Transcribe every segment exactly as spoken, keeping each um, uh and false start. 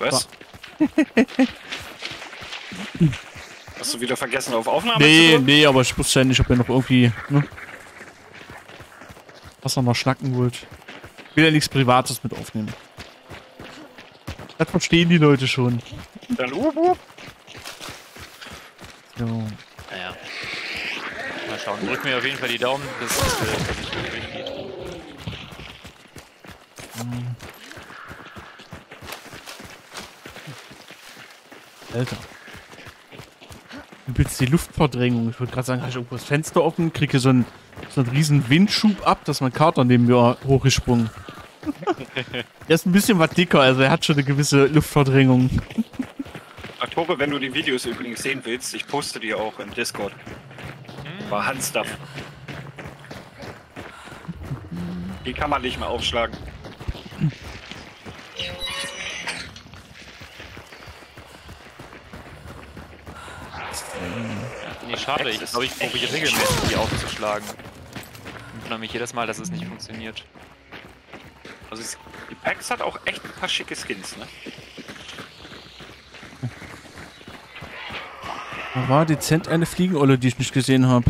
Was? Hast du wieder vergessen, auf Aufnahme Nee, zu drücken? nee, aber ich wusste ja nicht, ob ihr noch irgendwie, ne? Was ihr noch schnacken wollt. Ich will ja nichts Privates mit aufnehmen. Das verstehen die Leute schon. Dann wup, wup. So. Naja. Mal schauen. Drück mir auf jeden Fall die Daumen, dass es äh, dass es gut durchgeht. Alter. Übelst die Luftverdrängung. Ich würde gerade sagen, habe ich irgendwo das Fenster offen, kriege so einen, so einen riesen Windschub ab, dass mein Kater neben mir hochgesprungen. Er ist ein bisschen was dicker, also er hat schon eine gewisse Luftverdrängung. Ach, Tore, wenn du die Videos übrigens sehen willst, ich poste die auch im Discord. War Handstuff. Die kann man nicht mehr aufschlagen. Nee, schade. Ich glaube, ich probiere regelmäßig die aufzuschlagen. Ich wundere mich jedes Mal, dass es nicht funktioniert. Also es, die Packs hat auch echt ein paar schicke Skins, ne? Da war dezent eine Fliegenolle, die ich nicht gesehen habe.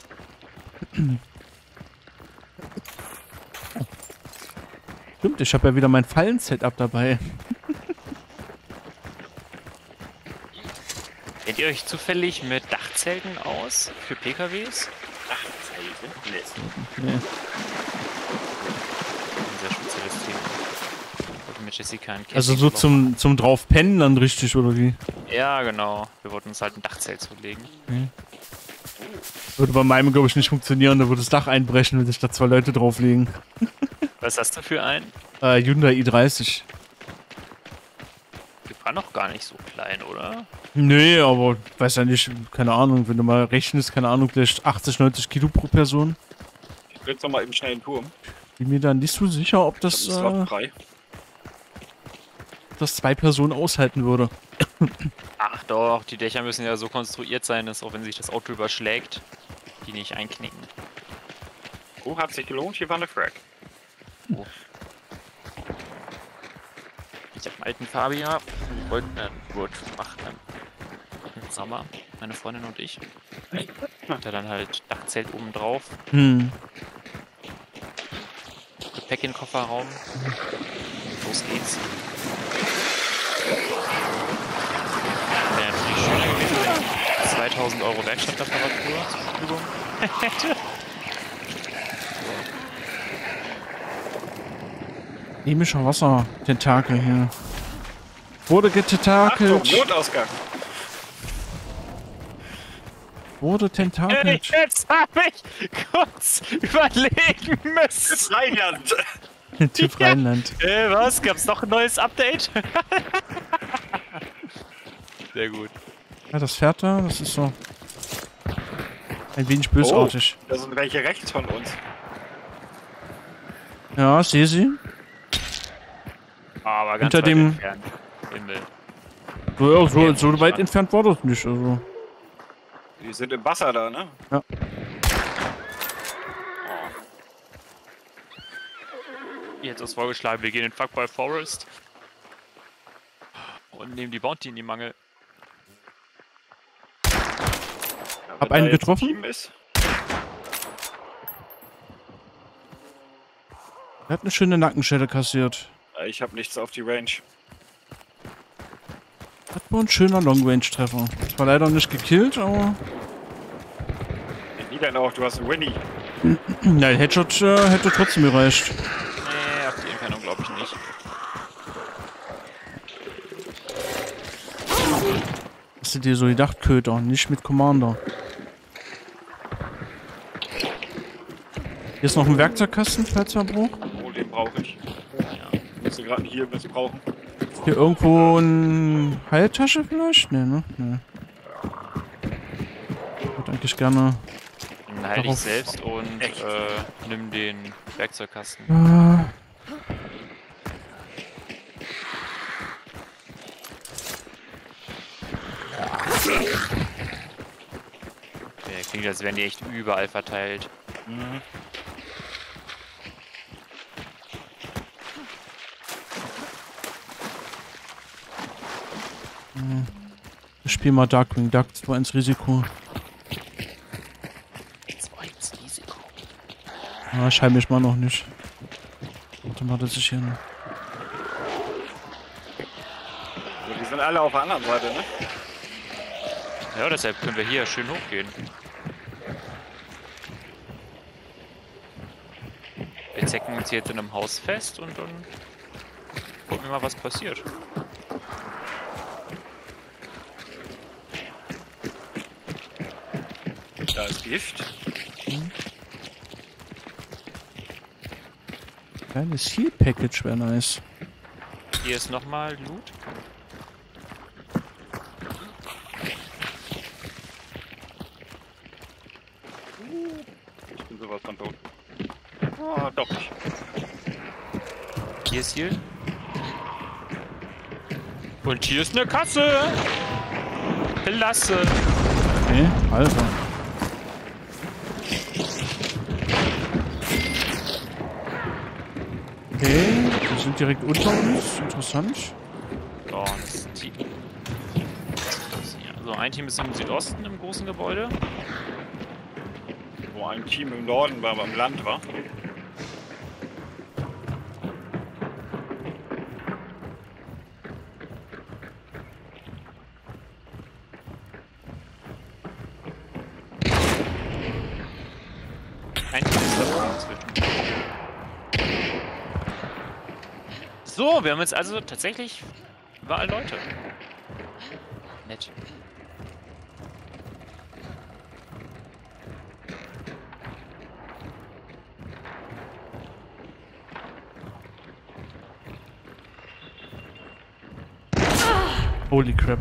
Stimmt, ich habe ja wieder mein Fallen-Setup dabei. Kennt ihr euch zufällig mit Dachzelten aus für P K Ws? Ach, nee. Nee. Ein sehr spezielles Thema. Ich wollte mit Jessica ein Also so zum, zum drauf pennen dann richtig, oder wie? Ja, genau. Wir wollten uns halt ein Dachzelt zulegen. Okay. Würde bei meinem, glaube ich, nicht funktionieren. Da würde das Dach einbrechen, wenn sich da zwei Leute drauflegen. Was hast du für einen? Äh, Hyundai i dreißig. Die war noch gar nicht so klein, oder? Nee, aber weiß ja nicht, keine Ahnung, wenn du mal rechnest, keine Ahnung, vielleicht achtzig, neunzig Kilo pro Person. Ich will jetzt nochmal eben schnell einen Turm. Bin mir da nicht so sicher, ob Ich das, hab einen Slot äh, frei. das zwei Personen aushalten würde. Ach doch, die Dächer müssen ja so konstruiert sein, dass auch wenn sich das Auto überschlägt, die nicht einknicken. Oh, hat sich gelohnt, hier war eine Frag. Oh. Ich hab einen alten Fabia. Wir wollten einen Road machen im Sommer, meine Freundin und ich. Hat er dann halt Dachzelt oben drauf, Hm. Gepäck in den Kofferraum. Los geht's. Wäre natürlich schöner gewesen, wenn ich zweitausend Euro Werkstattreparatur zur Verfügung hätte. Chemischer Wasser, Tentakel hier. Wurde getentakelt. Achtung, Notausgang. Wurde Ey, tentakelt. jetzt hab ich kurz überlegen müssen. Rheinland. TÜV Rheinland. Äh, was? Gab's noch ein neues Update? Sehr gut. Ja, das fährt da, das ist so ein wenig bösartig. Oh, da sind welche rechts von uns. Ja, ich sehe sie. Aber ganz Hinter weit dem- entfernt. Himmel. So, ja, so, so weit entfernt war das nicht. Also. Die sind im Wasser da, ne? Ja. Jetzt ist vorgeschlagen, wir gehen in Fuckboy Forest und nehmen die Bounty in die Mangel. Ja, Hab wenn einen da jetzt ein getroffen. Team ist. Er hat eine schöne Nackenschelle kassiert. Äh, Ich habe nichts auf die Range. Hat wohl ein schöner Long-Range-Treffer. Zwar leider nicht gekillt, aber. Wie denn auch? Du hast einen Winnie. Nein, Headshot äh, hätte trotzdem gereicht. Nee, auf die Entfernung glaube ich nicht. Hast du dir so gedacht, Köter, nicht mit Commander. Hier ist noch ein Werkzeugkasten, falls er braucht. Oh, den brauche ich. Ja. Musst du gerade hier missbrauchen. Hier irgendwo eine Heiltasche vielleicht? Nee, ne? Nee. Ich würde eigentlich gerne. Dann heil dich Darauf- selbst und Echt? äh, nimm den Werkzeugkasten. Äh, Okay, klingt, als wären die echt überall verteilt. Mhm. Hm. Ich spiel mal Darkwing Duck, zwei ins Risiko. zwei ins Risiko. Ah, ich heim mich mal noch nicht. Warte mal, dass ich hier... Also die sind alle auf der anderen Seite, ne? Ja, deshalb können wir hier schön hochgehen. Wir zecken uns hier jetzt in einem Haus fest und dann gucken wir mal, was passiert. Da ist Gift. Kleines Heal-Package wäre nice. Hier ist nochmal Loot. Ich bin sowas von tot. Oh, doch nicht. Hier ist hier. Und hier ist eine Kasse. Klasse. Okay, Alter. Okay, wir sind direkt unter uns. Interessant. Oh, das Team. So, ein Team ist im Südosten im großen Gebäude. Wo ein Team im Norden war, beim Land war. Ein Team ist da inzwischen. So, wir haben jetzt also tatsächlich überall Leute. Nett. Holy crap.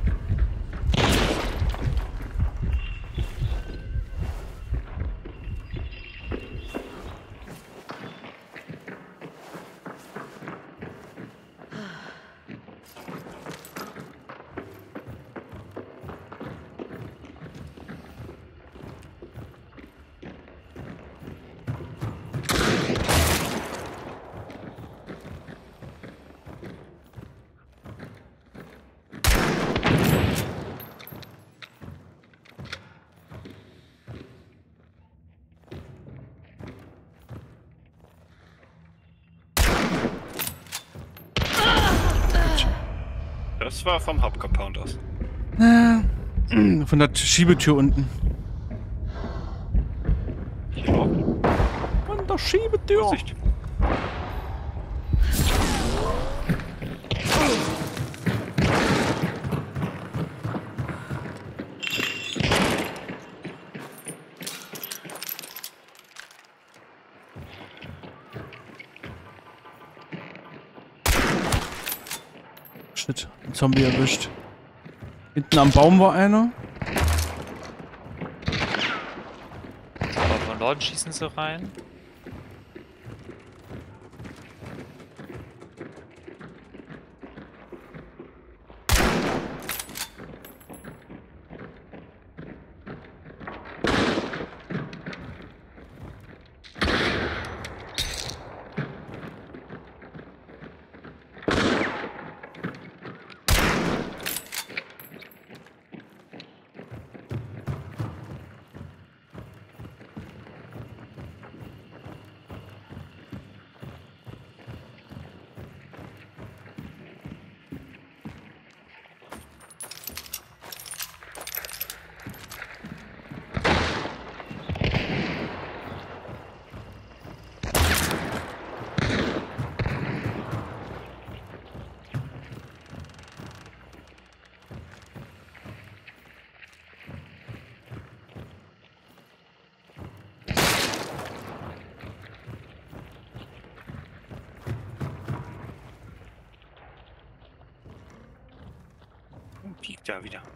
Das war vom Hauptcompound aus. Von der Schiebetür unten. Hier auch. Von der Schiebetür. Vorsicht. Shit, ein Zombie erwischt. Hinten am Baum war einer. Aber von Norden schießen sie rein. Piekt da wieder.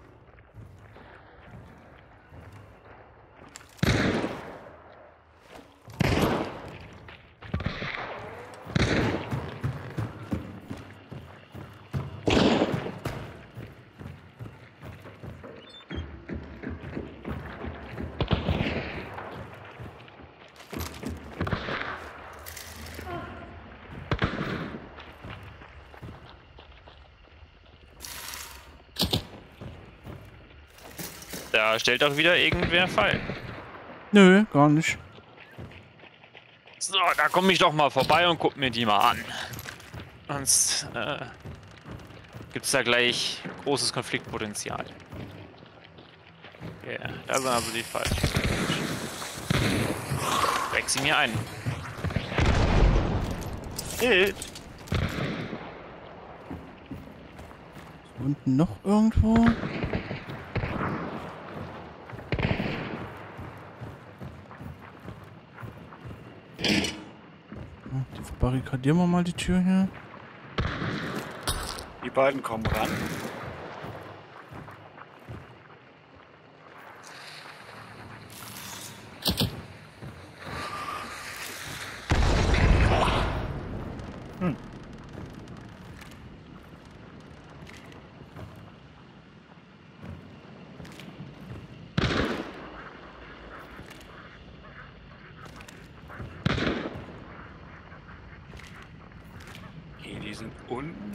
Da stellt doch wieder irgendwer Fallen. Nö, gar nicht. So, da komme ich doch mal vorbei und guck mir die mal an. Sonst äh, gibt es da gleich großes Konfliktpotenzial. Ja, yeah, da sind also die falschen. Weg sie mir ein. Hit. Unten noch irgendwo? Die verbarrikadieren wir mal die Tür hier. Die beiden kommen ran. Hm. Okay, die sind unten.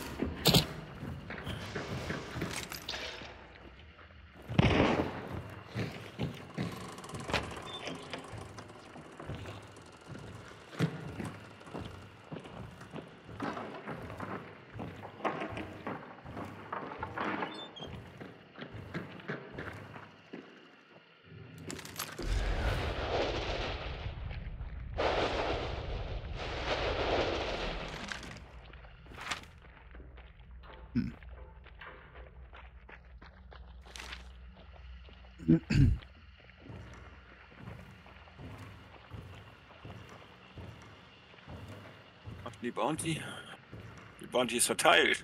Ach, die Bounty. Die Bounty ist verteilt.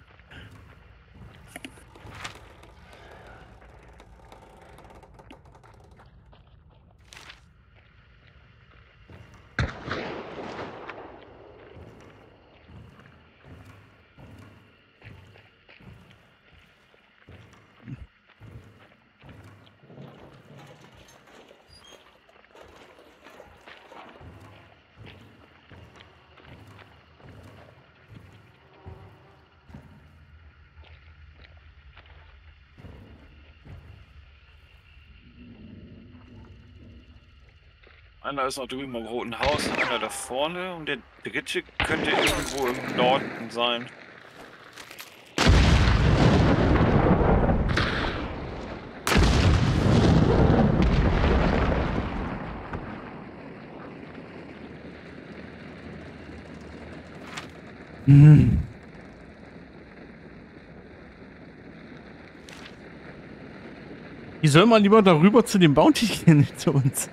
Einer ist noch drüben im Roten Haus, einer da vorne und der dritte könnte irgendwo im Norden sein. Mhm. Die soll mal lieber darüber zu dem Bounty gehen, nicht zu uns.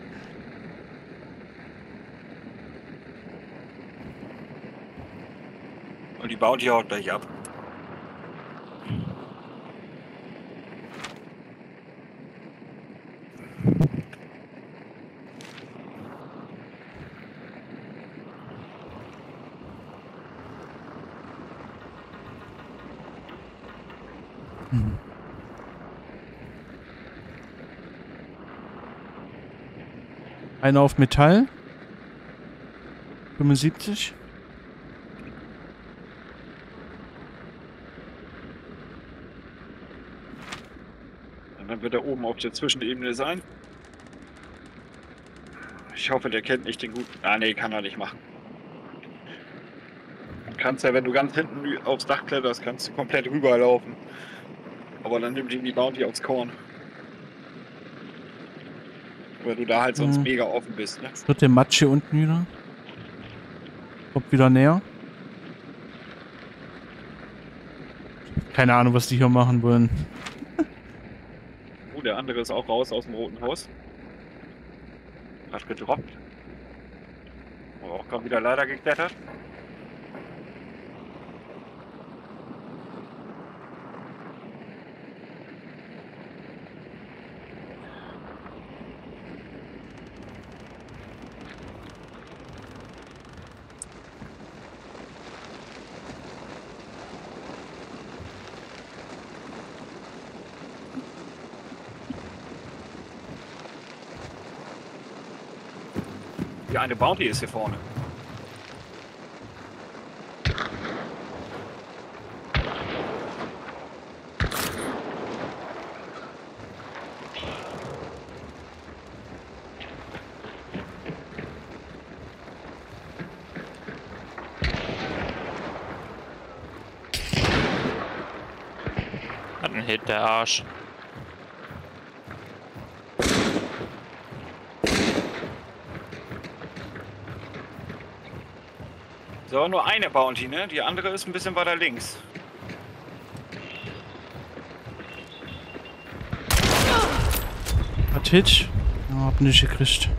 Und die Bounty haut gleich ab. Hm. Einer auf Metall. fünfundsiebzig. Und dann wird er oben auf der Zwischenebene sein. Ich hoffe, der kennt nicht den guten. Ah, nee, kann er nicht machen. Du kannst ja, wenn du ganz hinten aufs Dach kletterst, kannst du komplett rüberlaufen. Aber dann nimmt ihn die Bounty aufs Korn. Weil du da halt sonst Hm. mega offen bist, ne? Wird der Matsch hier unten wieder? Kommt wieder näher. Keine Ahnung, was die hier machen wollen. Oh, der andere ist auch raus aus dem Roten Haus. Hat gedroppt. Aber auch gerade wieder leider geklettert. Ja, eine Bounty ist hier vorne. Hat einen Hit, der Arsch. So, nur eine Bounty, ne? Die andere ist ein bisschen weiter links. Hat Hit? Ja, hab nicht gekriegt.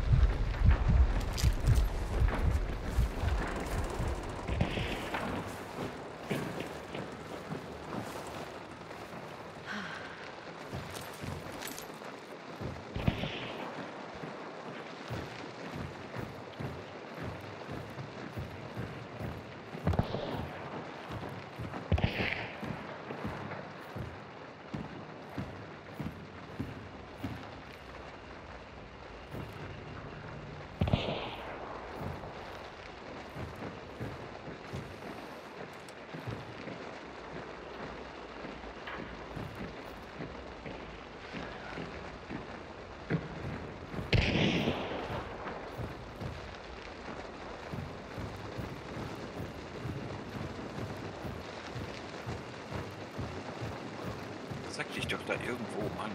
Sag dich doch da irgendwo, Mann.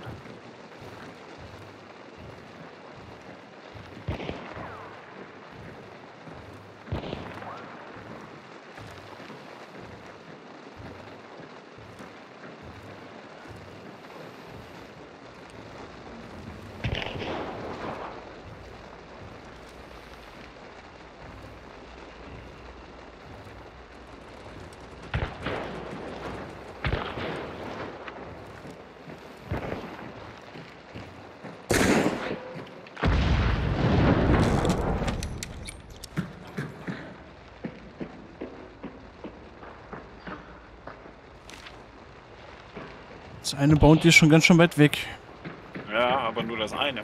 Das eine Bounty ist schon ganz schön weit weg. Ja, aber nur das eine.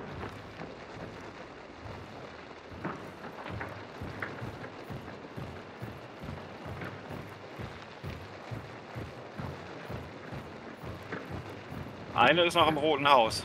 Eine ist noch im Roten Haus.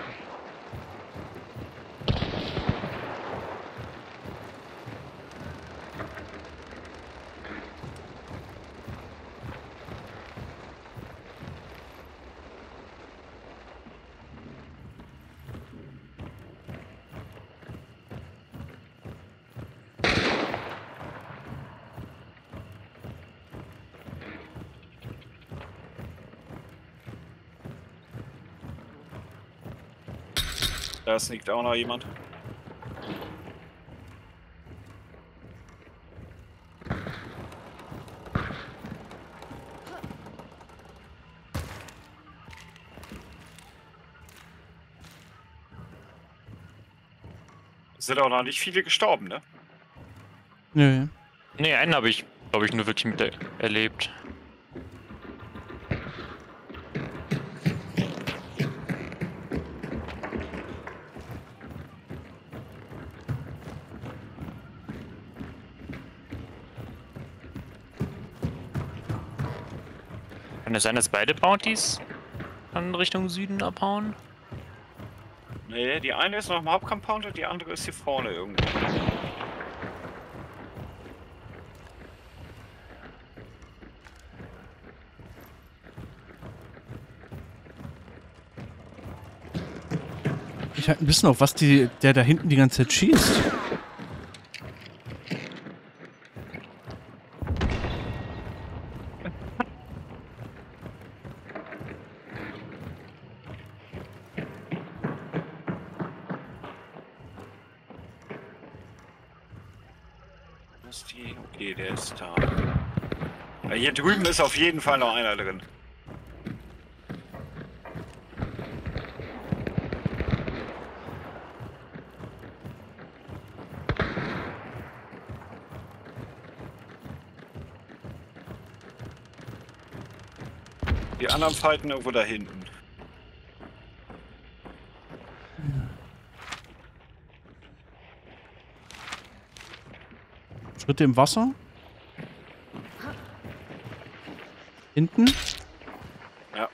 Da sneakt auch noch jemand. Es sind auch noch nicht viele gestorben, ne? Nö. Ne, einen habe ich, glaube ich, nur wirklich mit er erlebt. Kann es sein, dass beide Bounties dann Richtung Süden abhauen? Nee, die eine ist noch im Hauptcompound und die andere ist hier vorne irgendwo. Ich halt ein bisschen auf, was die, der da hinten die ganze Zeit schießt. Ist die? Okay, der ist da. Ja, hier drüben ist auf jeden Fall noch einer drin. Die anderen fighten irgendwo da hinten. Schritte im Wasser. Hinten. Ja.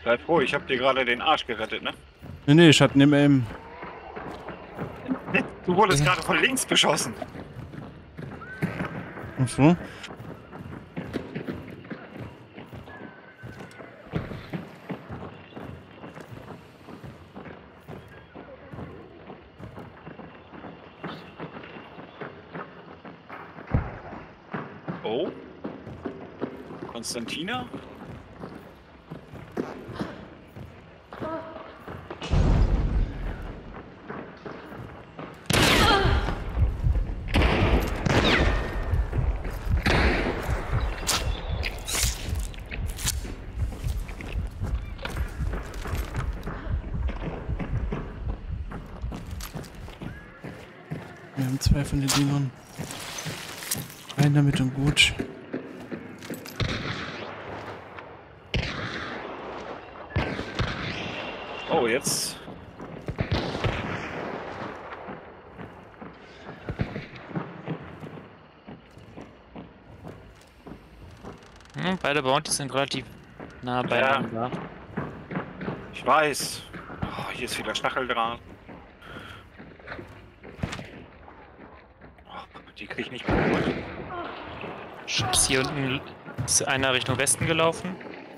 Sei froh, ich hab dir gerade den Arsch gerettet, ne? Nee, nee, ich hatte einen M M. Du wurdest gerade von links beschossen. Ach so. Oh. Konstantina? Wir haben zwei von den Dingern. Rein damit und gut. Oh, jetzt. Hm, beide Bounties sind relativ nah beieinander. Ich weiß. Oh, hier ist wieder Stacheldraht. Oh, die krieg ich nicht mehr geholt. Schubs, hier unten ist einer Richtung Westen gelaufen.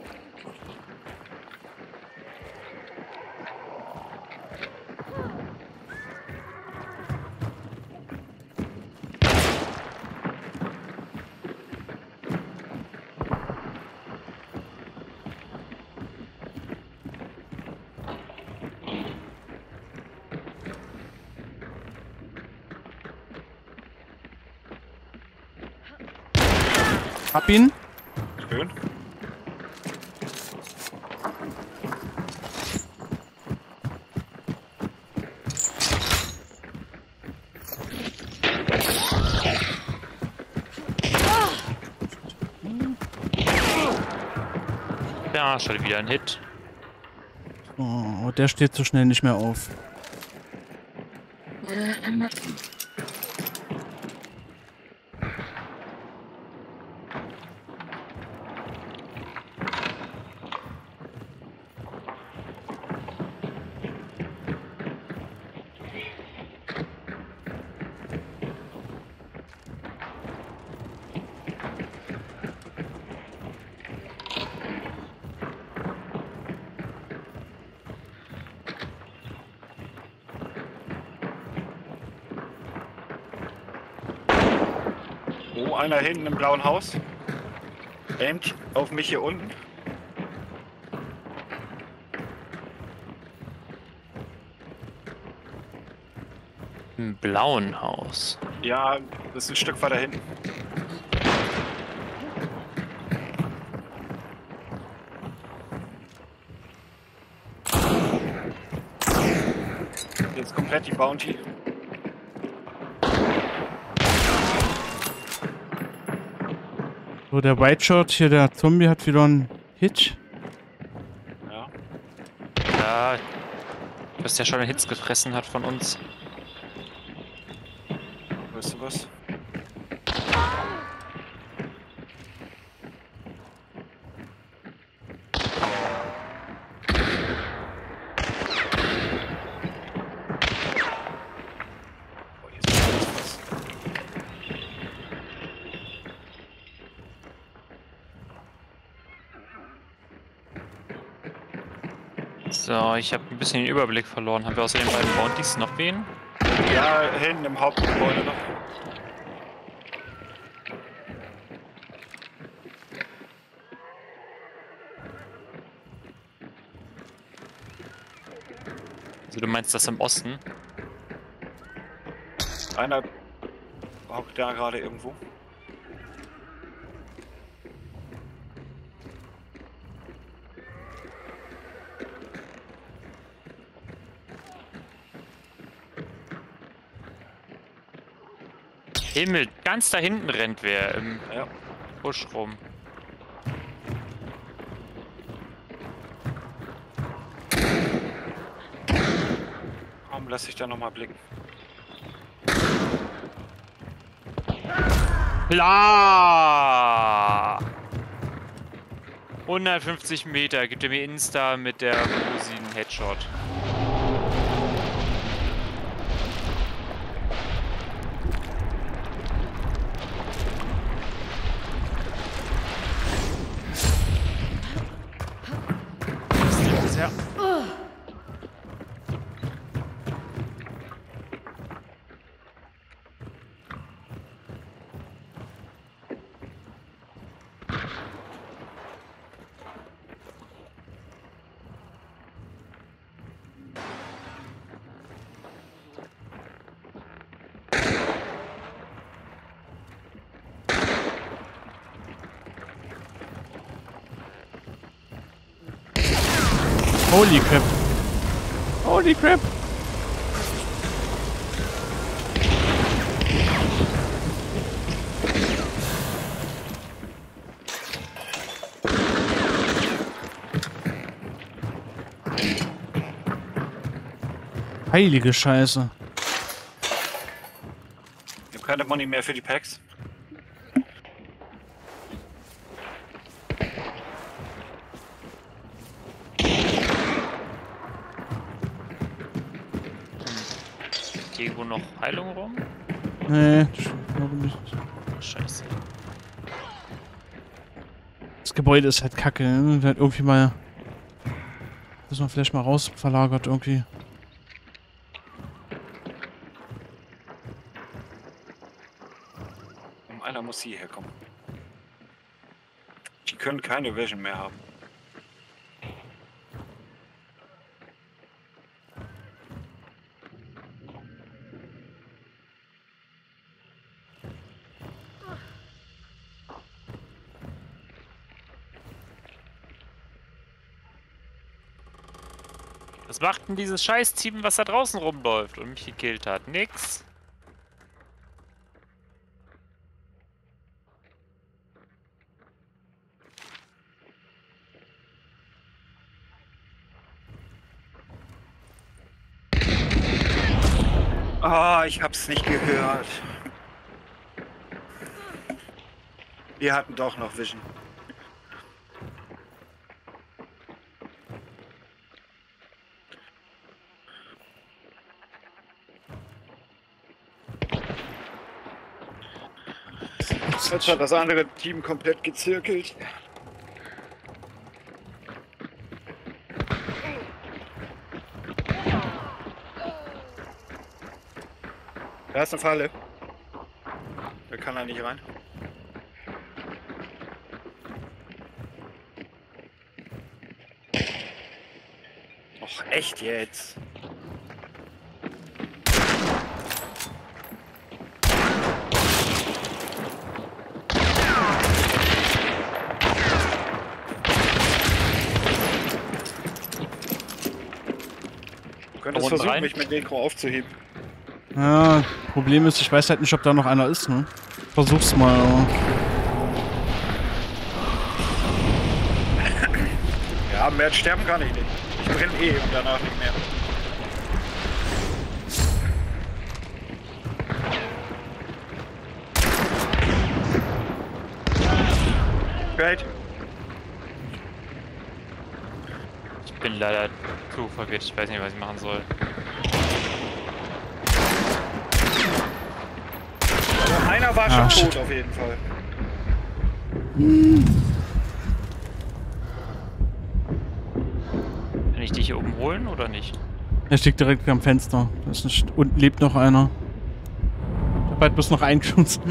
Hab ihn. Schön. Ja, schon wieder ein Hit. Oh, der steht so schnell nicht mehr auf. Oh, einer hinten im blauen Haus. Aimt auf mich hier unten. Im blauen Haus. Ja, das ist ein Stück weiter hinten. Jetzt komplett die Bounty. So, der White Shot hier, der Zombie hat wieder einen Hit. Ja. Ja, dass der schon einen Hits gefressen hat von uns. Weißt du was? Oh, hier ist was. So, ich habe ein bisschen den Überblick verloren. Haben wir außer den beiden Bounties noch wen? Ja, hinten im Hauptgebäude noch. Also du meinst das im Osten? Einer hockt da gerade irgendwo. Himmel, ganz da hinten rennt wer im Ja. Busch rum. Komm, lass dich da nochmal blicken. La! hundertfünfzig Meter gibt er mir Insta mit der Uzi einen Headshot. Das ist ja. Holy crap. Holy crap. Heilige Scheiße. Ich habe keine Money mehr für die Packs. Irgendwo noch Heilung rum? Nee, ich glaube nicht. Scheiße. Das Gebäude ist halt kacke, ne? Halt irgendwie mal. Müssen wir vielleicht mal raus verlagert irgendwie. Um einer muss hierher kommen. Die können keine Vision mehr haben. Was macht denn dieses Scheiß-Team, was da draußen rumläuft und mich gekillt hat? Nix. Ah, ich hab's nicht gehört. Wir hatten doch noch Vision. Jetzt hat das andere Team komplett gezirkelt. Da ist eine Falle. Da kann er nicht rein. Och, echt jetzt? Du könntest Unten versuchen, rein? mich mit Necro aufzuheben. Ja, Problem ist, ich weiß halt nicht, ob da noch einer ist, ne? Versuch's mal, aber. Ja, mehr sterben kann ich nicht. Ich brenne eh und danach nicht mehr. Great. Ich bin leider zu verwirrt. Ich weiß nicht, was ich machen soll. Also einer war Ah, schon shit. tot auf jeden Fall. Kann ich dich hier oben holen oder nicht? Er steht direkt am Fenster. Da ist nicht, unten lebt noch einer. Ich hab halt bloß noch einen Schuss.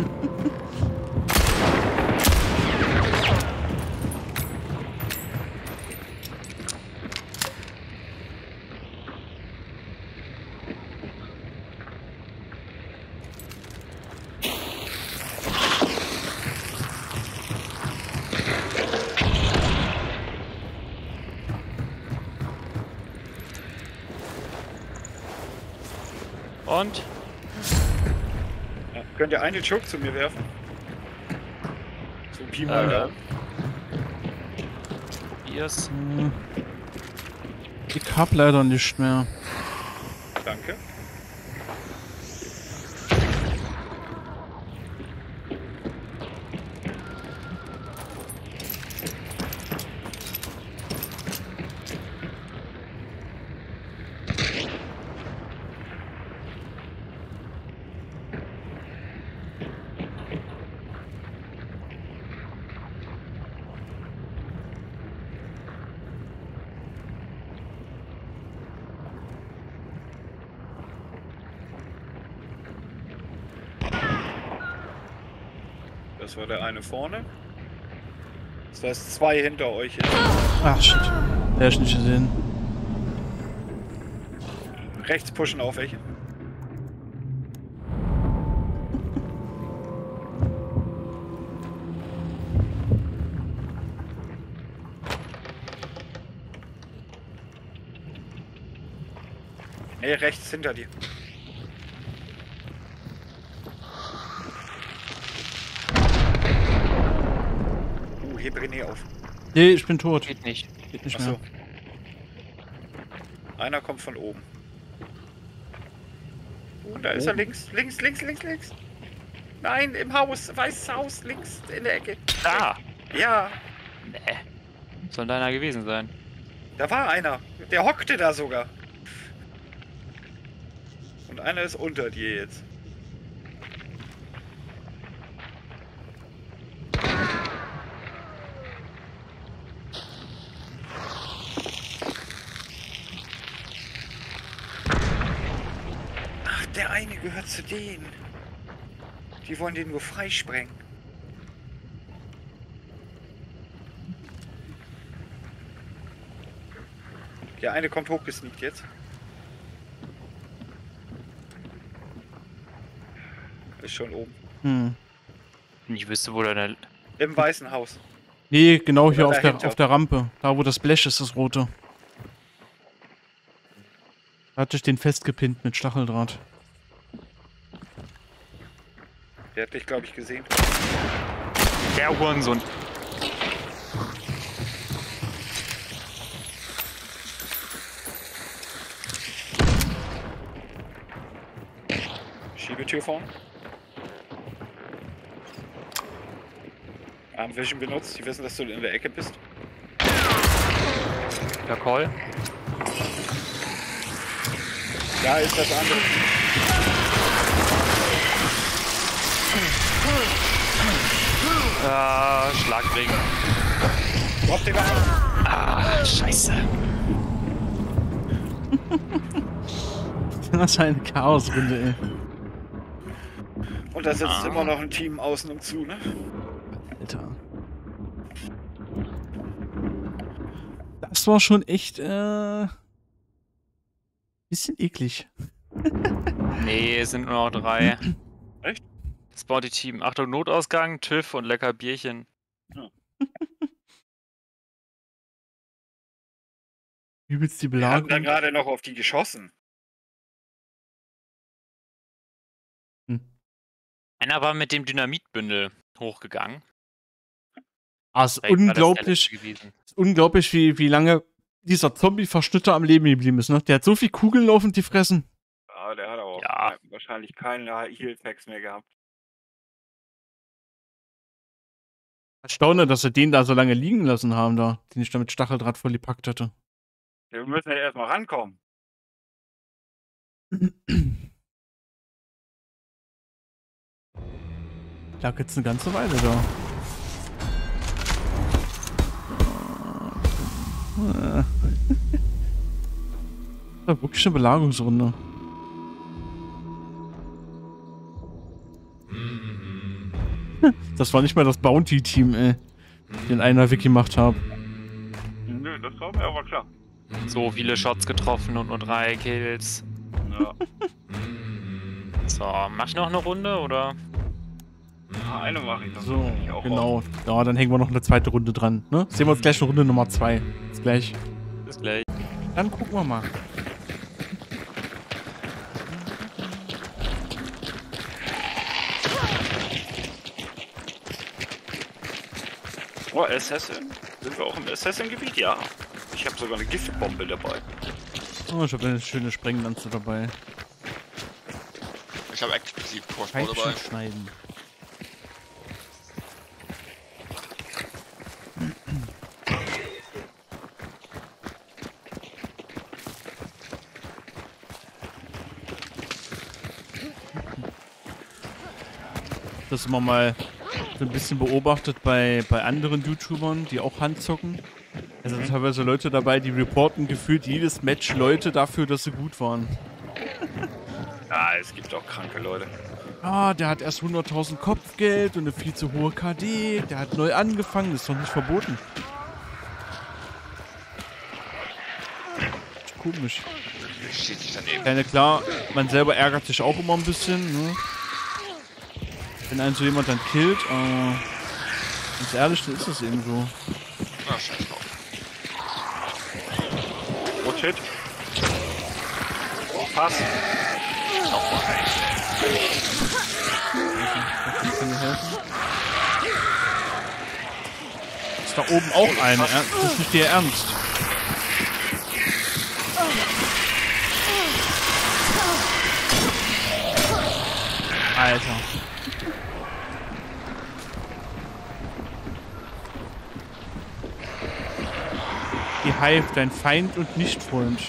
Und? Ja, könnt ihr eine Choke zu mir werfen? So Pi mal Äh. Daumen. Hier ist. Hm. Ich hab leider nicht mehr. Danke. Das war der eine vorne. Das heißt zwei hinter euch jetzt. Ach shit. Der ist nicht gesehen. Rechts pushen auf welche. Nee, rechts hinter dir. Uh, heb René auf. Nee, ich bin tot. Geht nicht. Geht nicht Achso. mehr. Einer kommt von oben. Uh, da ist er links. Links, links, links, links. Nein, im Haus. Weißes Haus, links in der Ecke. Da! Ja, Nee. Soll deiner gewesen sein. da war einer. Der hockte da sogar. Und einer ist unter dir jetzt. Ach, der eine gehört zu denen. Die wollen den nur freisprengen. Der eine kommt hochgesneakt jetzt. Ist schon oben. Hm. Ich wüsste, wo deine. Im Weißen Haus. Nee, genau hier Oder auf der, dahinter. auf der Rampe. Da, wo das Blech ist, das rote. Da hatte ich den festgepinnt mit Stacheldraht. Der hat dich, glaube ich, gesehen. Der Hurensohn. Schiebetür vorne. Arm Vision benutzt. Die wissen, dass du in der Ecke bist. Der Call. Da ist das andere. Ah, Schlagring. Drop den an. Ah, scheiße. Das ist eine Chaosrunde, ey. Und da sitzt Ah. immer noch ein Team außen und zu, ne? Alter. Das war schon echt, äh... bisschen eklig. Nee, es sind nur noch drei. Echt? Das Bounty-Team. Achtung, Notausgang, TÜV und lecker Bierchen. Übelst die Wir haben da Belagerung. gerade noch auf die geschossen. Einer war mit dem Dynamitbündel hochgegangen. Ah, es ist Vielleicht war das der unglaublich, letzte gewesen. ist unglaublich, wie, wie lange dieser Zombie-Verschnitter am Leben geblieben ist, ne? Der hat so viel Kugeln auf und die fressen. Ja, der hat auch Ja. wahrscheinlich keine Heal-Packs mehr gehabt. Erstaune, dass sie den da so lange liegen lassen haben, da, den ich da mit Stacheldraht voll gepackt hatte. Wir müssen ja erstmal rankommen. Lag jetzt eine ganze Weile da. Äh. Das war wirklich eine Belagerungsrunde. Das war nicht mal das Bounty-Team, ey. Den einer Wiki gemacht habe. Nö, das war mir aber klar. So viele Shots getroffen und nur drei Kills. Ja. So, mach ich noch eine Runde oder? Ah, eine mache ich. dann So, kann ich auch genau. Ja, dann hängen wir noch eine zweite Runde dran. Ne? Sehen wir uns gleich in Runde Nummer zwei. Bis gleich. Bis gleich. Dann gucken wir mal. Oh, Assassin. Sind wir auch im Assassin-Gebiet? Ja. Ich habe sogar eine Giftbombe dabei. Oh, ich habe eine schöne Sprenglanze dabei. Ich habe explosiv Crossbow dabei. Peitschen schneiden. Das immer mal so ein bisschen beobachtet bei, bei anderen YouTubern, die auch Handzocken. Es sind teilweise Leute dabei, die reporten gefühlt jedes Match Leute dafür, dass sie gut waren. Ja, es gibt auch kranke Leute. Ah, der hat erst hunderttausend Kopfgeld und eine viel zu hohe K D. Der hat neu angefangen, das ist doch nicht verboten. Komisch. Steht sich daneben. Ja, na klar, man selber ärgert sich auch immer ein bisschen, ne? Wenn einen so jemand dann killt, aber ganz ehrlich, dann ist das eben so. Na, scheiß drauf. Oh shit. Pass. Nochmal rein. Kann mir helfen? Ist da oben auch eine? Er- Das ist nicht dir ernst. Alter. Die Hive, dein Feind und Nicht-Freund.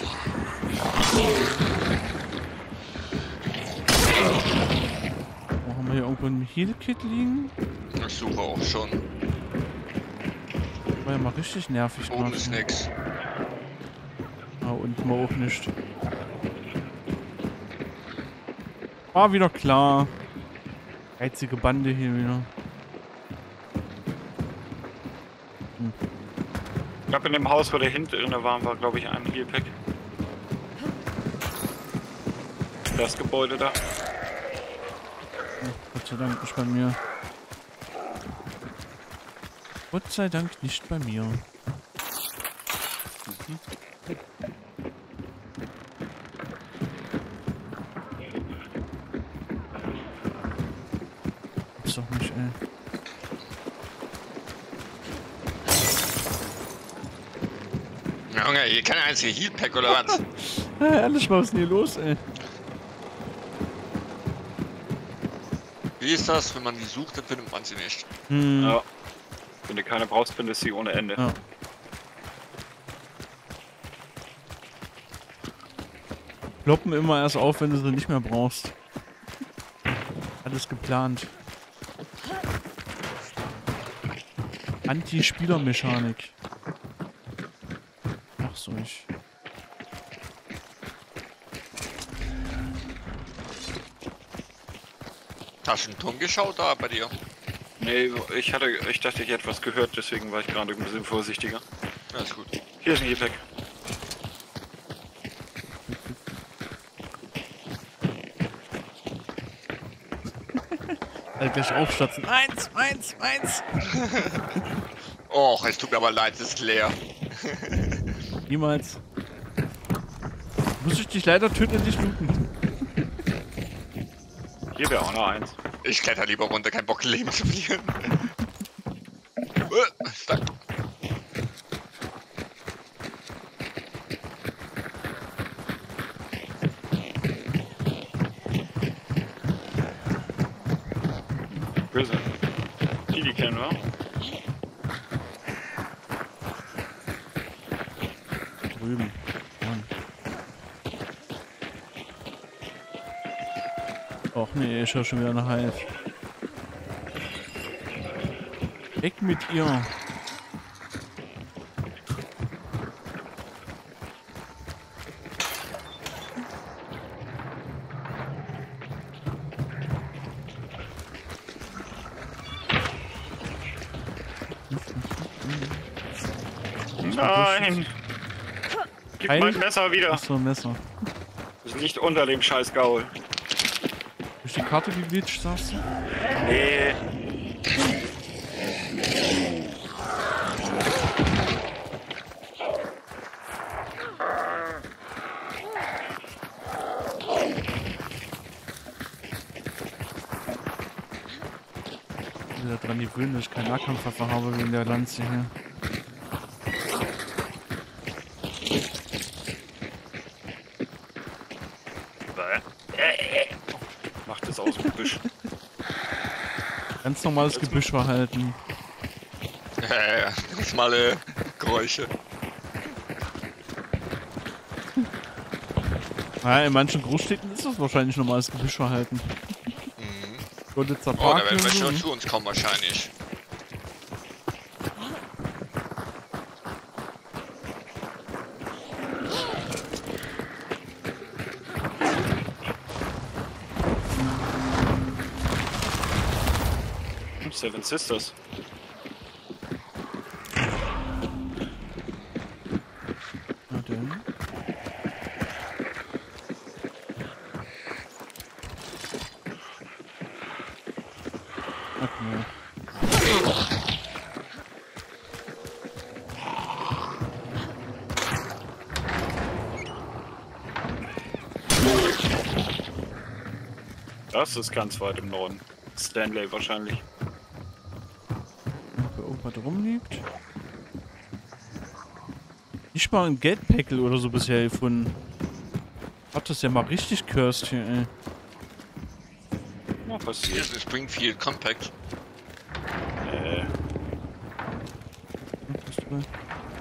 Wo haben wir hier irgendwo ein Heal-Kit liegen? Ich suche auch schon. War ja mal richtig nervig. Oben gerade. ist nix. Ah, unten war auch nicht. War wieder klar. Geizige Bande hier wieder. Ich glaube, in dem Haus, wo der hinten war, war, glaube ich, ein Healpack. Das Gebäude da. Oh, Gott sei Dank nicht bei mir. Gott sei Dank nicht bei mir. Ist doch nicht, ey. Junge, hier kein einziger Healpack oder was? Ja, ehrlich, was ist denn hier los, ey? Wie ist das? Wenn man die sucht, dann findet man sie nicht. Hm. Ja. Wenn du keine brauchst, findest du sie ohne Ende. Ja. Ploppen immer erst auf, wenn du sie nicht mehr brauchst. Alles geplant. Anti-Spielermechanik. Ach so, ich. Hast du einen Turm geschaut da bei dir? Nee, ich hatte, ich dachte, ich hätte was gehört, deswegen war ich gerade ein bisschen vorsichtiger. Alles gut. Hier ist ein Healpack. Halt gleich aufstatzen. Eins, eins, eins. Och, es tut mir aber leid, es ist leer. Niemals. Muss ich dich leider töten und dich looten. Hier wäre auch noch eins. Ich kletter lieber runter, kein Bock Leben zu verlieren. Äh, Stark. Böse. Die, die kennen wir. Drüben. Mann. Och nee, ich höre schon wieder eine Hive. Weg mit ihr. Nein! Gib Heil? mein Messer wieder! Achso, ein Messer. Das ist nicht unter dem scheiß Gaul. Durch die Karte geglitscht, sagst du? Nee. Wieder dran gewöhnen, dass ich keinen Nahkampfwaffe habe wegen der Lanze hier. Macht das aus dem Gebüsch. Ganz normales Gebüschverhalten. Äh, ganz normale Geräusche. Ja, in manchen Großstädten ist das wahrscheinlich normales Gebüschverhalten. Mhm. Görlitzer Oh, da Park werden wir und so. schon zu uns kommen wahrscheinlich. Seven Sisters. Na denn. Okay. Das ist ganz weit im Norden. Stanley wahrscheinlich. Ob irgendwas rumliegt. Nicht mal ein Geldpäckel oder so bisher gefunden. Hat das ja mal richtig cursed hier, ey. Ja, Hier passiert. ist ein Springfield Compact. Äh, Was ist drin?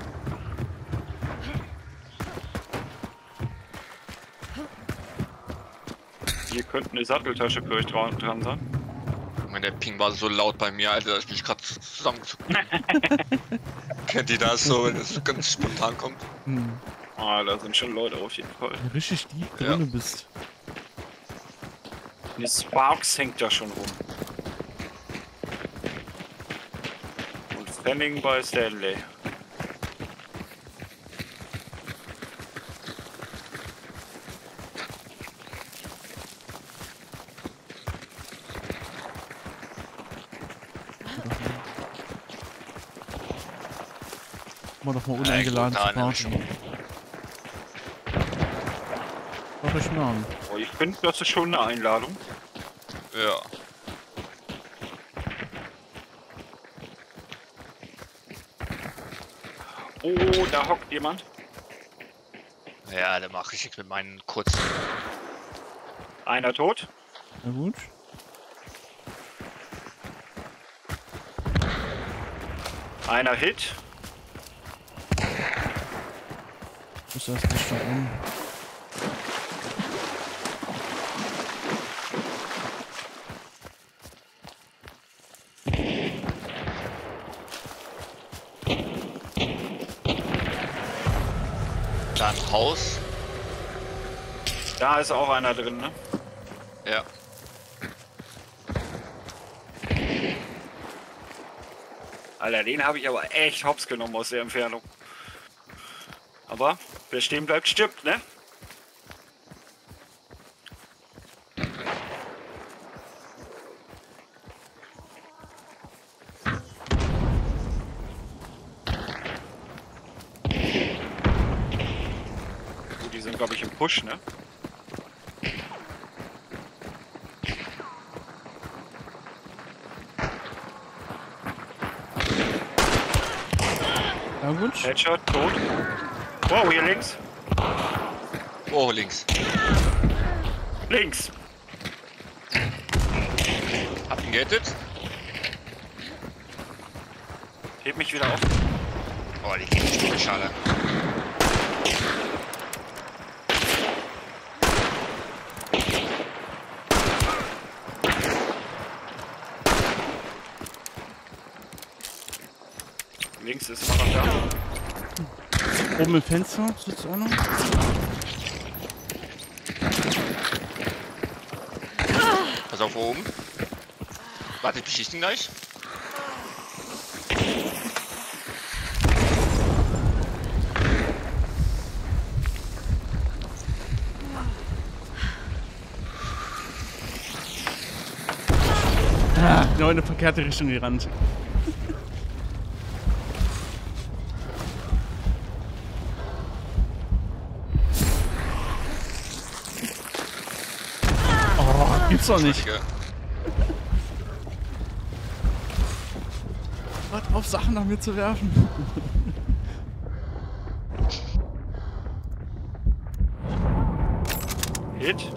hier könnte eine Satteltasche für euch dran, dran sein. Ich meine, der Ping war so laut bei mir, Alter, dass ich mich gerade zusammengezuckt habe. Kennt ihr das so, wenn es ganz spontan kommt? Hm. Ah, da sind schon Leute auf jeden Fall. Wenn du richtig tief Ja. drin bist. Die Sparks hängt da schon rum. Und Fanning bei Stanley. Mal doch mal Ja, uneingeladen gut, zu da, ne, Party. Mach ich mal an. Oh, ich finde, das ist schon eine Einladung. Ja. Oh, da hockt jemand. Ja, da mache ich nichts mit meinen kurzen. Einer tot. Na gut. Einer Hit. Ist erst nicht da rum. Da ein Haus. Da ist auch einer drin, ne? Ja. Alter, den habe ich aber echt hops genommen aus der Entfernung. Aber wer stehen bleibt, stirbt, ne? Gut, die sind, glaube ich, im Push, ne? Na gut. Headshot, tot. Wow, hier links. Oh, links. Links. Hab ihn gehettet. Heb mich wieder auf. Oh, die geht nicht durch, schade. Links ist immer noch da. Oben im Fenster sitzt einer. Pass auf oben. Warte, ich beschieße ihn gleich. Ah, genau in eine verkehrte Richtung gerannt. Oh, gibt's doch nicht. Entschuldige. Hört auf, Sachen nach mir zu werfen. Hit.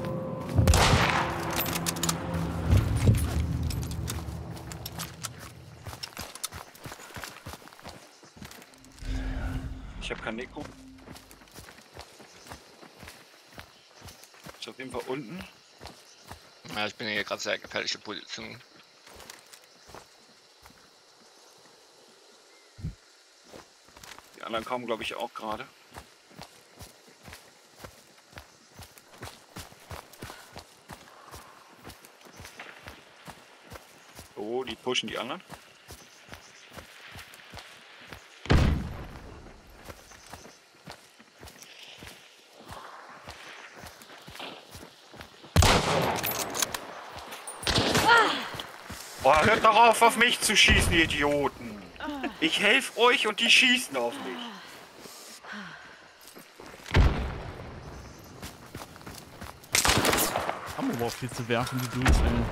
Ich habe kein Neko. Ist auf jeden Fall unten. Ja, ich bin hier gerade sehr gefährliche Position. Die anderen kommen, glaube ich, auch gerade. Oh, die pushen die anderen. Oh, hört doch auf, auf mich zu schießen, ihr Idioten. Ich helfe euch und die schießen auf mich. Haben aber auch viel zu werfen, die Dudes, ey.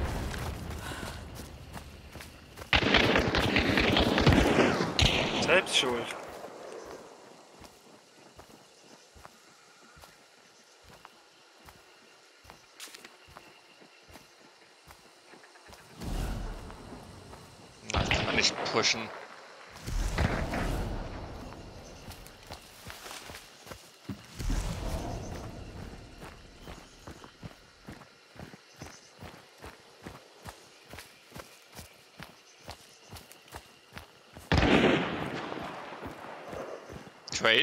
Selbst schuld. Na, das kann man nicht pushen. Trade.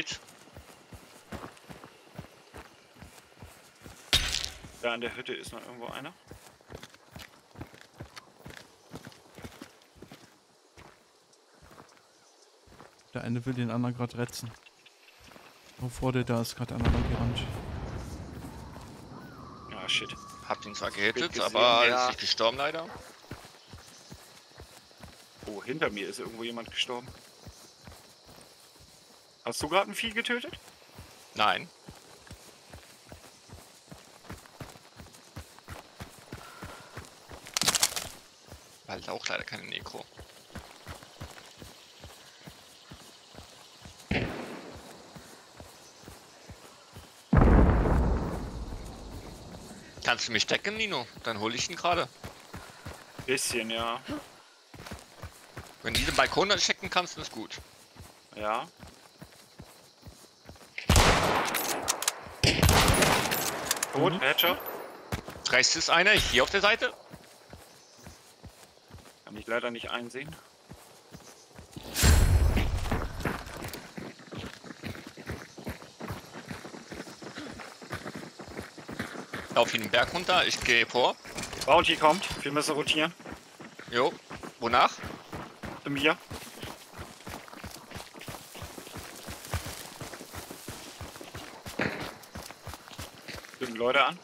Da an der Hütte ist noch irgendwo einer. Der eine will den anderen gerade retzen. Wo vor dir, da ist gerade einer lang gerannt. Ah, shit. Hab ihn zwar gehittet, gesehen, aber ja. ist nicht gestorben leider. Oh, hinter mir ist irgendwo jemand gestorben. Hast du gerade ein Vieh getötet? Nein. Halt auch leider keine Nekro. Kannst du mich decken, Nino? Dann hole ich ihn gerade. Bisschen, ja. Wenn du diesen Balkon dann checken kannst, dann ist gut. Ja. Tot, Mhm. Headshot. Rechts ist einer, hier auf der Seite. Kann ich leider nicht einsehen. Lauf ihn den Berg runter, ich gehe vor. Bounty kommt. Wir müssen rotieren. Jo. Wonach? Zu mir. Sind Leute an.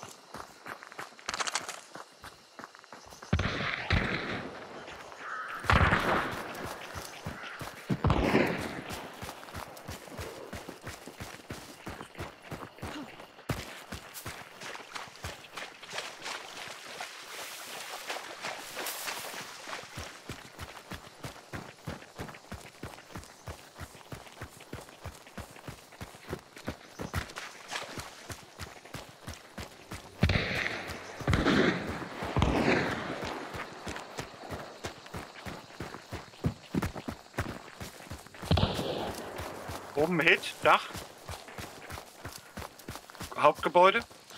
Oben Hit, Dach. Hauptgebäude.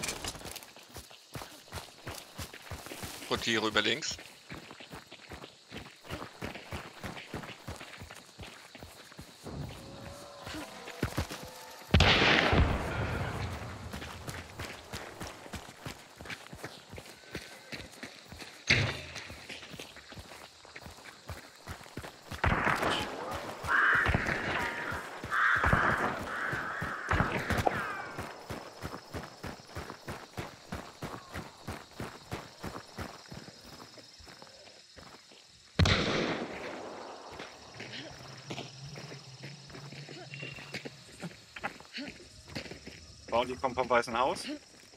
Rotiere über links. Bounty kommt vom Weißen Haus.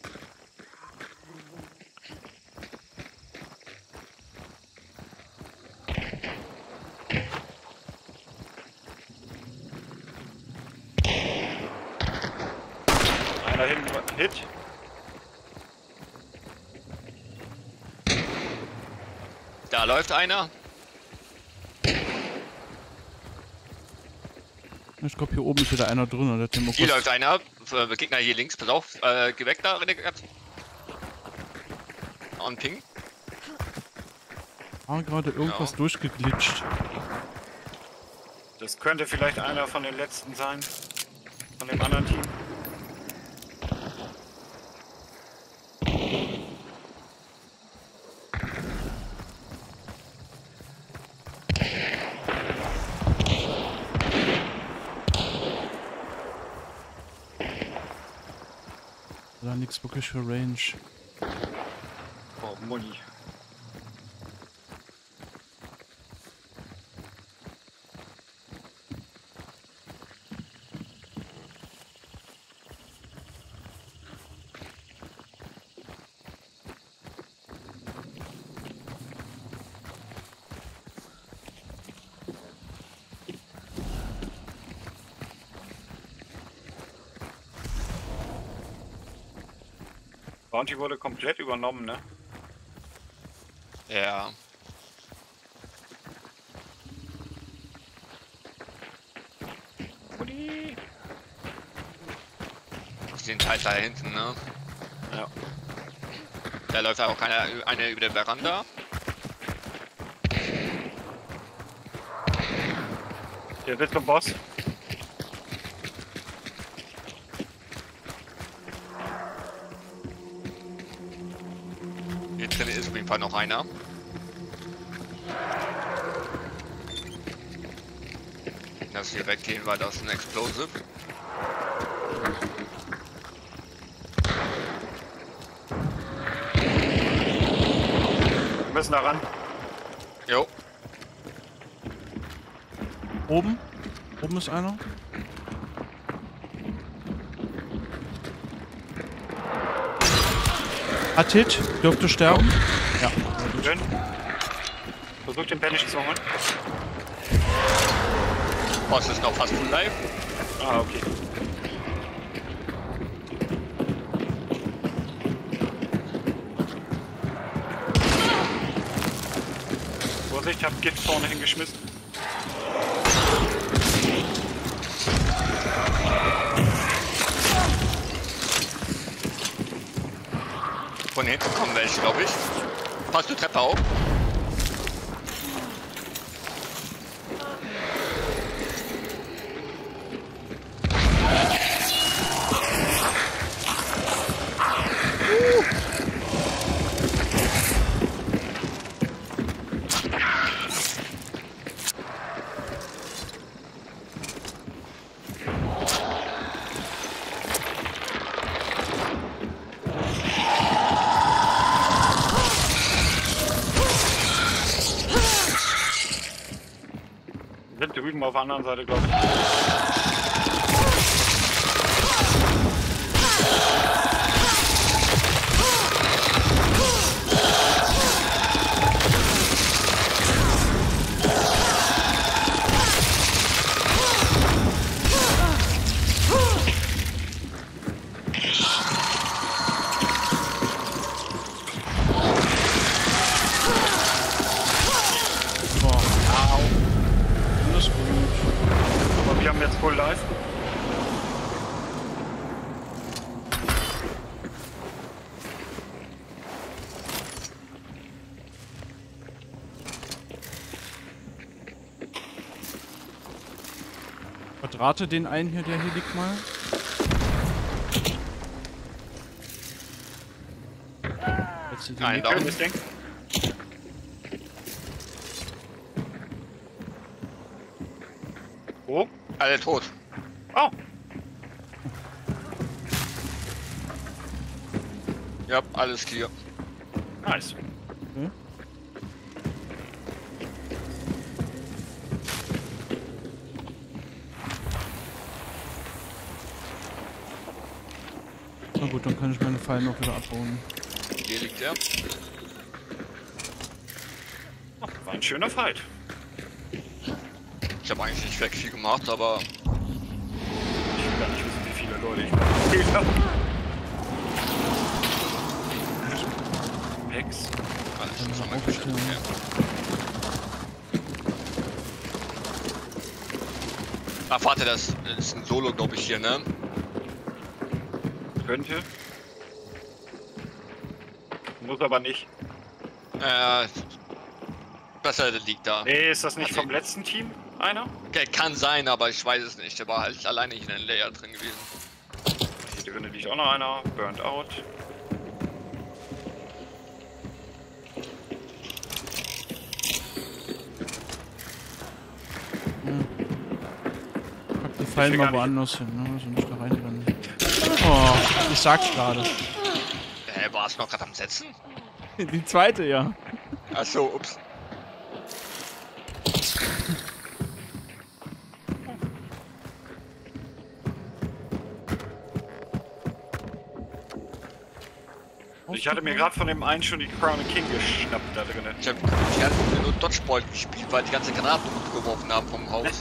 Einer hinten, Hit. Da läuft einer. Ich glaube, hier oben ist wieder einer drin. Oder der Hier läuft einer. Äh, Gegner hier links. Pass auf. Äh, geh weg da, Renegade. On Ping. Ah, gerade irgendwas Ja. durchgeglitscht. Das könnte vielleicht einer von den letzten sein. Von dem anderen Team. Oder nichts wirklich für Range. Oh, Molly. Bounty wurde komplett übernommen, ne? Ja. Molly! Den Teil da hinten, ne? Ja. Da läuft auch keiner eine über der Veranda. Der wird zum Boss. Hier drin ist auf jeden Fall noch einer. Lass hier weggehen, weil das ist ein Explosive. Wir müssen da ran. Jo. Oben? Oben ist einer. Hat Hit, dürfte sterben. Ja. Schön. Versucht den Banish zu holen. Boss ist noch fast full live. Ah, okay. Vorsicht, ich hab Gift vorne hingeschmissen. Von hinten kommen welche, glaube ich. Passt du Treppe auf? Sind drüben auf der anderen Seite, glaube ich. Boah. Das ist gut. Aber wir haben jetzt Full Life. Quadrate den einen hier, der hier liegt mal. Jetzt sind die Nein, Nick- down. Das Ding. Wo? Alle tot. Oh, Ja, alles clear. nice. Hm? Na gut, dann kann ich meine Fallen noch wieder abbauen. Hier liegt er. Oh, war ein schöner Fight. Ich habe eigentlich nicht wirklich viel gemacht, aber Ich will gar nicht wissen, wie viele Leute ich gespielt habe. Hex. alles Dann schon mal mal aufstellen. okay. Ach, warte, das ist ein Solo, glaube ich, hier, ne? Könnte. Muss aber nicht. Äh, besser liegt da. Nee, ist das nicht Okay. vom letzten Team einer? Okay, kann sein, aber ich weiß es nicht. Der war halt alleine hier in den Layer drin gewesen. Hier drinnen liegt auch noch einer. Burnt out. Pack die Fallen will mal gar nicht- woanders hin, ne? Also nicht da reinrennen. Oh. Ich sag's gerade. Äh, war es noch gerade am Setzen? Die zweite, ja. Achso, ups. Ich hatte mir gerade von dem einen schon die Crown King geschnappt da drin. Ich hab die ganze Zeit nur Dodgeball gespielt, weil die ganze Granaten geworfen haben vom Haus.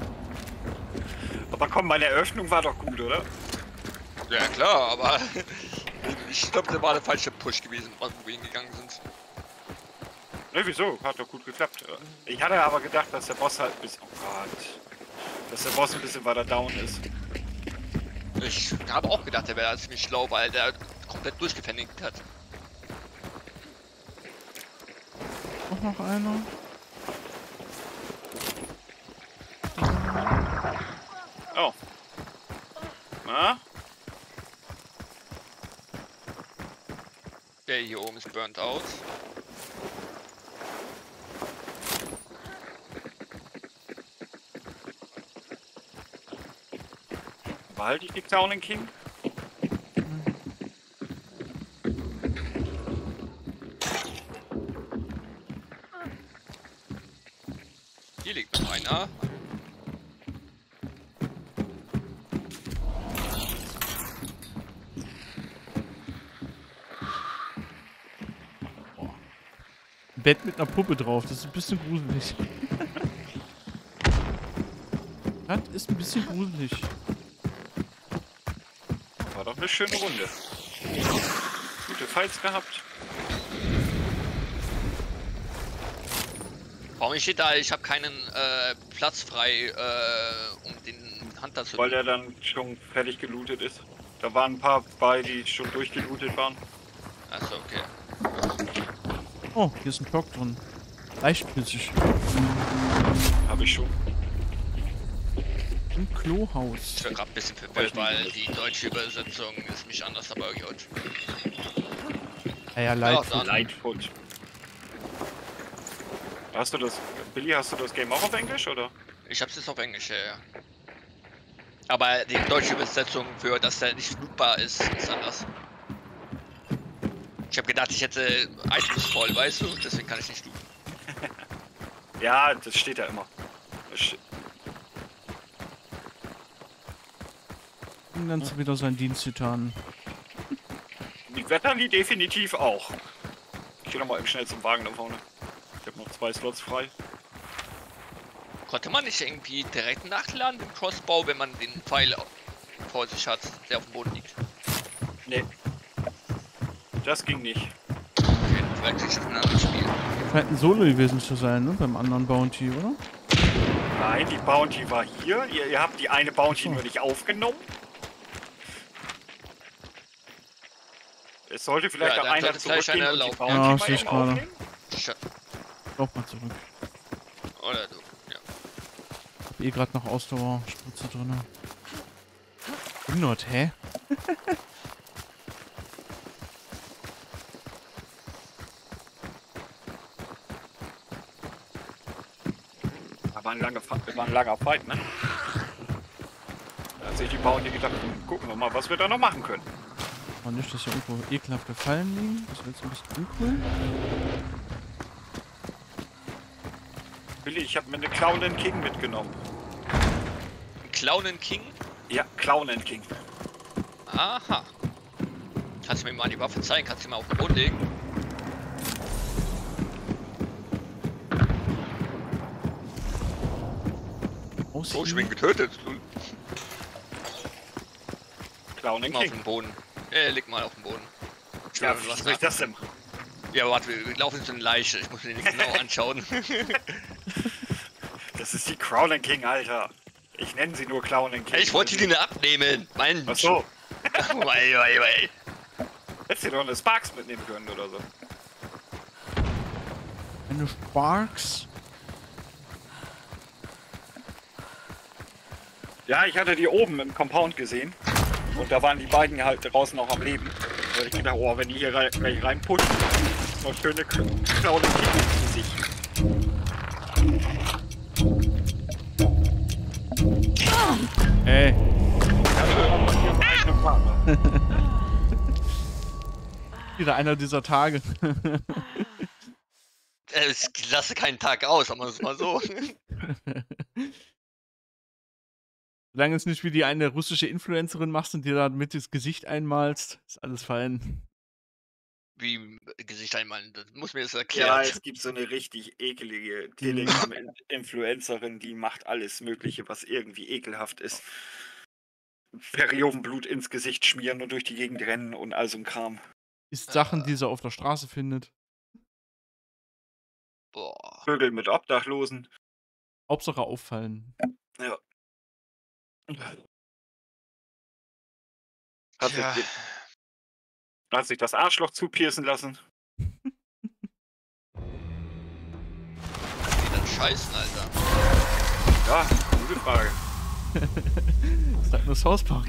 Aber komm, meine Eröffnung war doch gut, oder? Ja klar, aber ich glaube, das war der falsche Push gewesen, wo wir hingegangen sind. Ne, wieso? Hat doch gut geklappt. Ich hatte aber gedacht, dass der Boss halt bis. Oh Gott. Dass der Boss ein bisschen weiter down ist. Ich habe auch gedacht, der wäre ziemlich schlau, weil der komplett durchgefändigt hat. Auch noch einer. Oh. Na? Der hier oben ist burnt out. Behalte ich die Clown King? Hier liegt noch einer. Bett mit einer Puppe drauf, das ist ein bisschen gruselig. Das ist ein bisschen gruselig. War doch eine schöne Runde. Gute Fights gehabt. Warum steht da, ich habe keinen äh, Platz frei, äh, um den Hunter zu Weil der dann schon fertig gelootet ist. Da waren ein paar bei, die schon durchgelootet waren. Achso, okay. Oh, hier ist ein Block drin. Leichtflüssig. Habe ich schon. Im Klohaus. Ich bin gerade ein bisschen verwirrt, weil die deutsche Übersetzung ist mich anders, aber gut. Ja, ja, Lightfoot. dann. Lightfoot. Hast du das, Billy, hast du das Game auch auf Englisch, oder? Ich hab's jetzt auf Englisch, ja, ja. Aber die deutsche Übersetzung für, dass der nicht lootbar ist, ist anders. Ich habe gedacht, ich hätte Items voll, weißt du? Deswegen kann ich nicht looten. Ja, das steht ja immer. Das steht. Und dann ja. wieder seinen Dienst getan. Die Wetterli definitiv auch. Ich geh noch mal eben schnell zum Wagen da vorne. Ich habe noch zwei Slots frei. Konnte man nicht irgendwie direkt nachladen, den Crossbow, wenn man den Pfeil vor sich hat, der auf dem Boden liegt? Nee. Das ging nicht. Okay, vielleicht ist es ein anderes Spiel. Scheint ein Solo gewesen zu sein, ne? Beim anderen Bounty, oder? Nein, die Bounty war hier. Ihr, ihr habt die eine Bounty Ach so. nur nicht aufgenommen. Es sollte vielleicht Ja, auch dann einer sollte gleich zurückgehen einer und die laufen. Bounty Ja, mal sehe ich eben gerade. aufnehmen. Sch Lauf mal zurück. Oder du, ja. Hab eh gerade noch Ausdauerspritze drin. hundert, hä? Das war ein langer, Fa- war ein langer Fight, ne? Da hat sich die Bounty gedacht, gucken wir mal, was wir da noch machen können. Und nicht, dass hier irgendwo ekelhafte Fallen liegen. Das wird jetzt ein bisschen uncool. Billy, ich habe mir eine Clown King mitgenommen. Clownen King? Ja, Clown King. Aha. Kannst du mir mal die Waffe zeigen? Kannst du die mal auf den Boden legen? Oh, ich bin getötet. Clown Leg mal auf King. den Boden. Äh, leg mal auf den Boden. Ich Ja, will, wie was soll ich da- das denn machen? Ja, warte, wir wir laufen zu einer Leiche. Ich muss mir den nicht genau anschauen. Das ist die Clown King, Alter. Ich nenne sie nur Clown King. Ich wollte die nicht abnehmen. Mensch. Ach so. Wei, wei, wei. Hättest du doch eine Sparks mitnehmen können oder so. Eine Sparks. Ja, ich hatte die oben im Compound gesehen. Und da waren die beiden halt draußen noch am Leben. Da hab ich gedacht, oh, wenn die hier rein, gleich reinpushen, ist noch schöne Clown King in sich. Ey. Ja, hier eigene Partner. Wieder einer dieser Tage. Äh, Ich lasse keinen Tag aus, sagen wir es mal so. Solange es nicht wie die eine russische Influencerin machst und dir da mit das Gesicht einmalst, ist alles fein. Wie Gesicht einmal, das muss mir das Ja, erklären. es gibt so eine richtig ekelige Telegram-Influencerin, die macht alles Mögliche, was irgendwie ekelhaft ist. Periodenblut ins Gesicht schmieren und durch die Gegend rennen und all so ein Kram. Ist Sachen, die sie auf der Straße findet. Boah. Vögel mit Obdachlosen. Hauptsache auffallen. Ja. Hat, Tja, sich, hat sich das Arschloch zupiercen lassen. die dann scheißen, Alter. Ja, gute Frage. Das sagt nur South Park.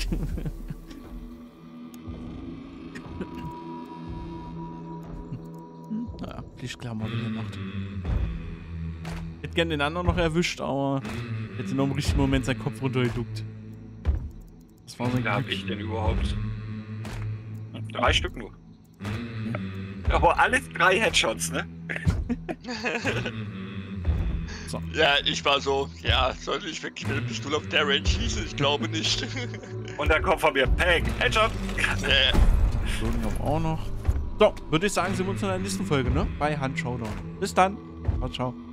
Naja, Pflichtklammer in der Nacht. Ich hätte gern den anderen noch erwischt, aber jetzt noch im richtigen Moment sein Kopf runtergeduckt. Das war sein Da hab Glück. ich denn überhaupt? Drei Stück nur. Aber alles drei Headshots, ne? Ja, ich war so, ja, soll ich wirklich mit der Pistole auf der Range schießen? Ich glaube nicht. Und dann kommt von mir Peng, Headshot. äh, So, die haben wir auch noch. So, würde ich sagen, sehen wir uns in der nächsten Folge, ne? Bei Hand Showdown. Bis dann. Ciao, ciao.